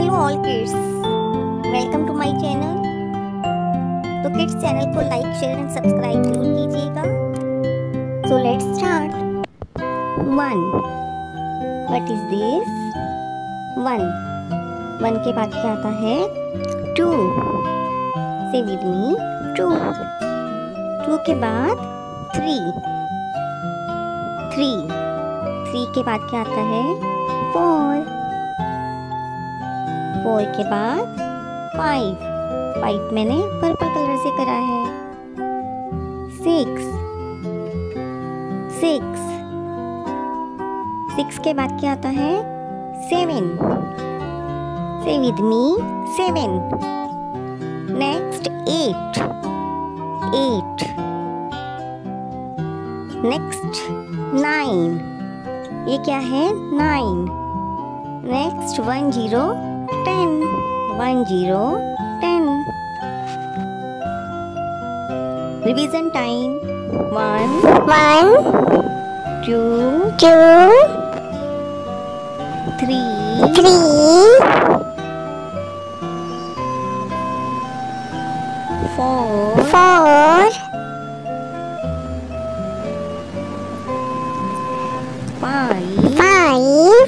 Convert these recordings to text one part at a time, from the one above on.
Hello all kids, welcome to my channel. तो kids channel को like share and subscribe जरूर कीजिएगा। So let's start. 1 what is this? 1 के बाद क्या आता है? 2 से विद मी 2 के बाद 3 के बाद क्या आता है? 4 के बाद 5 मैंने पर्पल कलर से करा है। 6 के बाद क्या आता है? 7 से विद मी 7। नेक्स्ट 8 नेक्स्ट 9, ये क्या है? 9। नेक्स्ट 1 0 10 1 0 10। Revision time. 1 2 3 4 5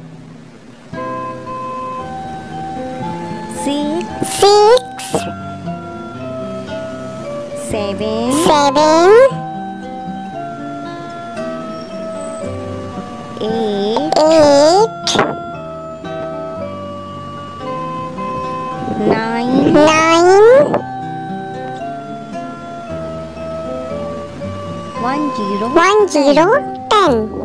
6 7 8 9 1 0 10।